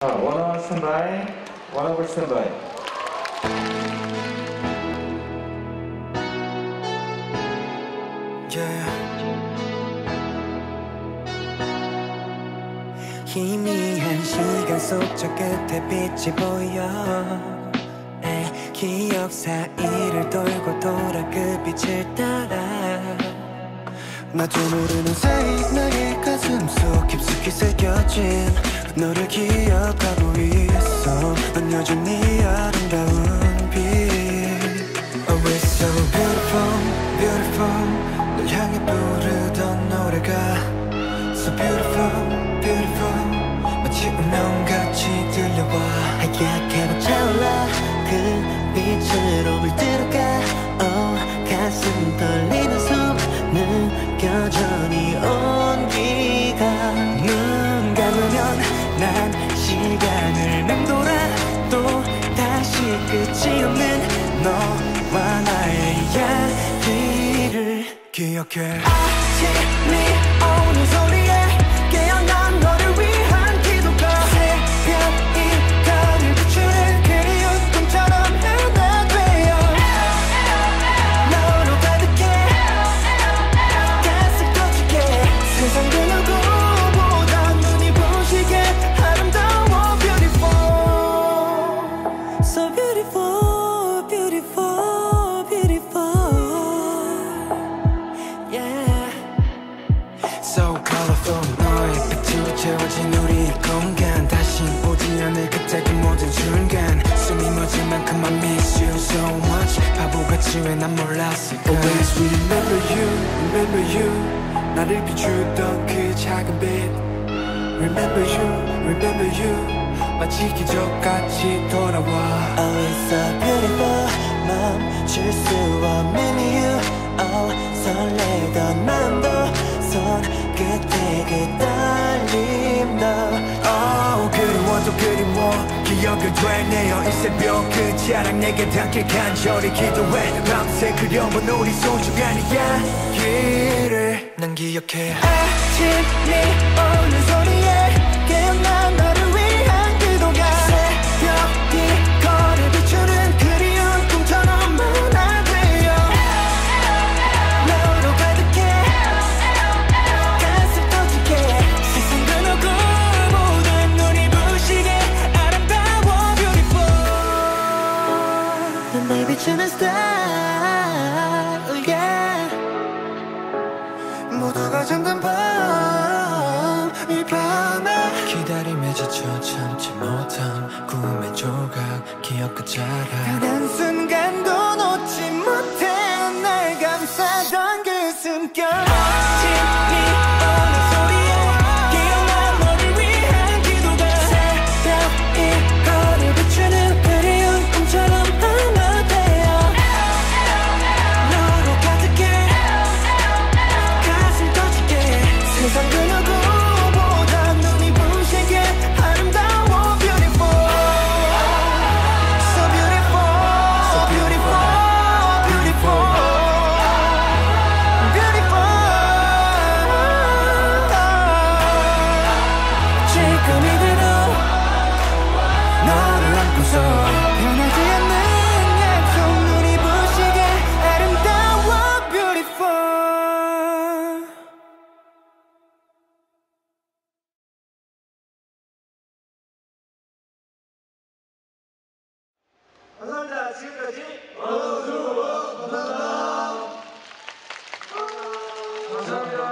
원어 스탠바이, 원어블 스탠바이. 희미한 시간 속 저 끝에 빛이 보여 기억 사이를 돌고 돌아 그 빛을 따라 나도 모르는 사이 나의 가슴 속 깊숙이 새겨진 너를 기억하고 있어 넌 여전히 아름다운 빛 Oh it's so beautiful, beautiful 널 향해 부르던 노래가 So beautiful, beautiful 마치 운명같이 들려와 하얗게 차올라 그 빛으로 물들어가 Oh 가슴 떨리는 숨 느껴져니 온기가 눈 감으면 난 시간을 맴돌아 또 다시 끝이 없는 너와 나의 이야기를 기억해 아침이 오는 소리에 깨어난 너를 위한 기도가 새벽이 가을 비추는 그리운 꿈처럼 하나 되어 너로 가득해 가슴 터지게 세상 그 누구보다 눈이 부시게 아름다워 beautiful So beautiful, beautiful, beautiful Yeah So colorful 너의 빛으로 채워진 우리 공간 다신 오지 않을 그때 그 모든 순간 숨이 멎을 만큼 I miss you so much 바보같이 왜 난 몰랐을까 Always remember you 나를 비추던 그 작은 빛 Remember you 마치 기적같이 돌아와 Oh it's so beautiful 멈출 수 없는 이유 Oh 설레던 마음도 손끝에 그 떨림도 Oh 그리워도 그리워 기억을 되뇌어 이 새벽 그 자랑 내게 닿길 간절히 기도해 밤새 그려본 우리 소중한 이야기를 난 기억해 아침이 오는 소리에 깨어난 너를 위한 기도가 새벽이 거를 비추는 그리운 꿈처럼 하나 되어 너로 가득해 가슴 터지게 세상 그 누구보다 눈이 부시게 아름다워 beautiful 넌 날 비추는 star oh yeah 모두가 잠든 밤 이 밤에 기다림에 지쳐 참지 못한 꿈의 조각 기억 그 자락 단 한순간도 놓지 못해 날 감싸던 그 숨결 아침이 오는 소리에 깨어난 너를 위한 기도가 새벽이 거를 비추는 그리운 꿈처럼 하나 되어 너로 가득해 가슴 터지게 세상 그 누구보다 눈이 부시게 아름다워 beautiful So beautiful So beautiful beautiful beautiful 지금 이대로 너를 안고서 변하지 않는 약속 눈이 부시게 아름다워 beautiful 감사합니다. 지금까지 감사합니다. 감사합니다.